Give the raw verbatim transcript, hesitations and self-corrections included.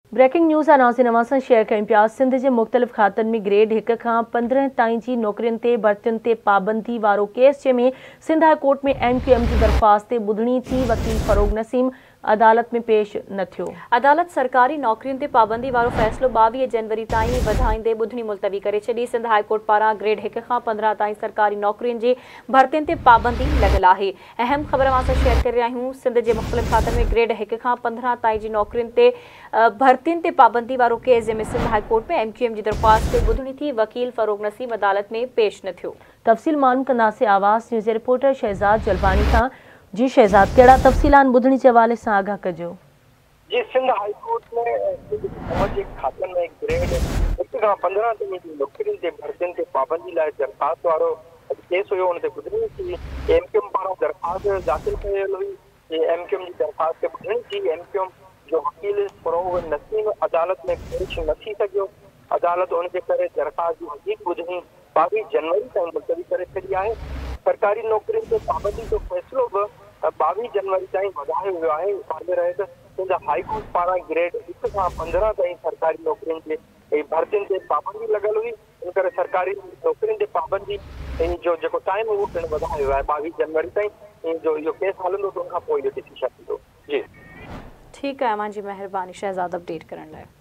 Breaking news नाज़रीन अवां सां शेयर कयूं पिया। सिंध जे मुख़्तलिफ़ खातनि में ग्रेड हिक खां पंद्रहं ताईं जी नौकरियुनि ते भर्तियुनि ते पाबंदी वारो केस जंहिंमें सिंध हाई कोर्ट में एम क्यू एम जी दरख़्वास्त ते ॿुधणी थी, वकील फ़रोग़ नसीम अदालत में पेश न थियो। अदालत सरकारी नौकरियुनि ते पाबंदी वारो फ़ैसिलो ॿावीह जनवरी ताईं वधाईंदे ॿुधणी मुलतवी करे छॾी। सिंध हाई कोर्ट पारां ग्रेड हिक खां पंद्रहं ताईं सरकारी नौकरियुनि जे भर्तियुनि ते पाबंदी लॻल आहे। अहम ख़बर असां सां शेयर करे रहिया आहियूं। सिंध जे मुख़्तलिफ़ खातनि में ग्रेड हिक खां पंद्रहं ताईं जी नौकरियुनि ते भर्तियुनि ते पाबंदी वारो केस जंहिंमें सिंध हाई कोर्ट में एम क्यू एम जी दरख़्वास्त ते ॿुधणी थी, वकील फ़रोग़ नसीम अदालत में पेश न थियो। तफ़सील मालूम कंदासीं आवाज़ न्यूज़ जे रिपोर्टर शहज़ाद जलबानी खां। जी शहज़ाद, कहिड़ा तफ़सीलात ॿुधणी जे हवाले सां आगाह कजो। जी, सिंध हाई कोर्ट में हुकूमत जे खातनि में ग्रेड हिक खां पंद्रहं ताईं जी नौकरियुनि ते भर्तियुनि ते पाबंदी लाइ दरख़्वास्त वारो केस हुयो, हुन ते ॿुधणी थी। एम क्यू एम पारां दरख़्वास्त दाख़िल कयल हुई। एम क्यू एम जी दरख़्वास्त ते ॿुधणी थी। एम क्यू एम जो वकील फ़रोग़ नसीम अदालत में पेश न थी सघियो। अदालत उनजे करे दरख़्वास्त जी वधीक ॿुधणी ॿावीह जनवरी ताईं मुलतवी करे छॾी आहे। सरकारी नौकरियुनि ते पाबंदी जो फ़ैसिलो बि ॿावीह जनवरी ताईं वधायो वियो आहे। वाज़ेह रहे त सिंध हाई कोर्ट पारां ग्रेड हिक खां पंद्रहं ताईं सरकारी नौकरियुनि जे भर्तियुनि ते पाबंदी लॻल हुई। इन करे सरकारी नौकरियुनि ते पाबंदी जो जेको टाइम उहो पिणु वधायो वियो आहे ॿावीह जनवरी ताईं। जो इहो केस हलंदो त उनखां पोइ इहो ॾिसी छॾींदो। जी ठीकु आहे, मुंहिंजी महिरबानी शहज़ाद अपडेट करण लाइ।